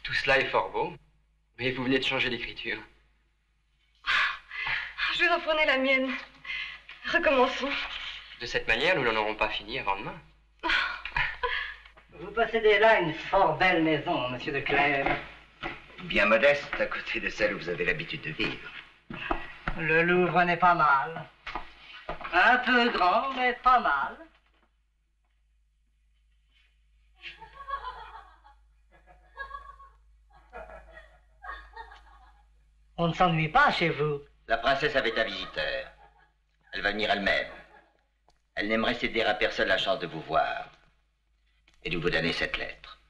Tout cela est fort beau, mais vous venez de changer d'écriture. Je reprenais la mienne. Recommençons. De cette manière, nous n'en aurons pas fini avant demain. Vous possédez là une fort belle maison, monsieur de Clèves. Bien modeste à côté de celle où vous avez l'habitude de vivre. Le Louvre n'est pas mal. Un peu grand, mais pas mal. On ne s'ennuie pas chez vous. La princesse avait un visiteur. Elle va venir elle-même. Elle n'aimerait céder à personne la chance de vous voir et de vous donner cette lettre.